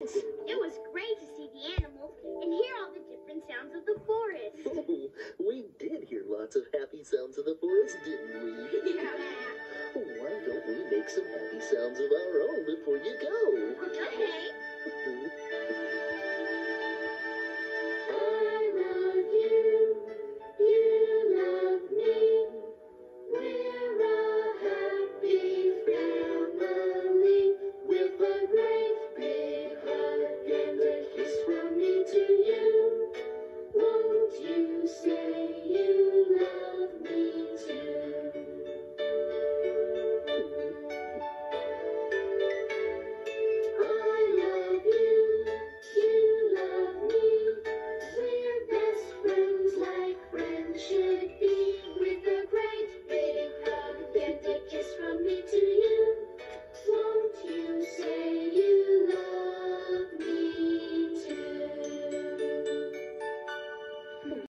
experience. It was great to see the animals and hear all the different sounds of the forest. Oh, we did hear lots of happy sounds of the forest, didn't we? Yeah. Why don't we make some happy sounds of our own before you go? Okay.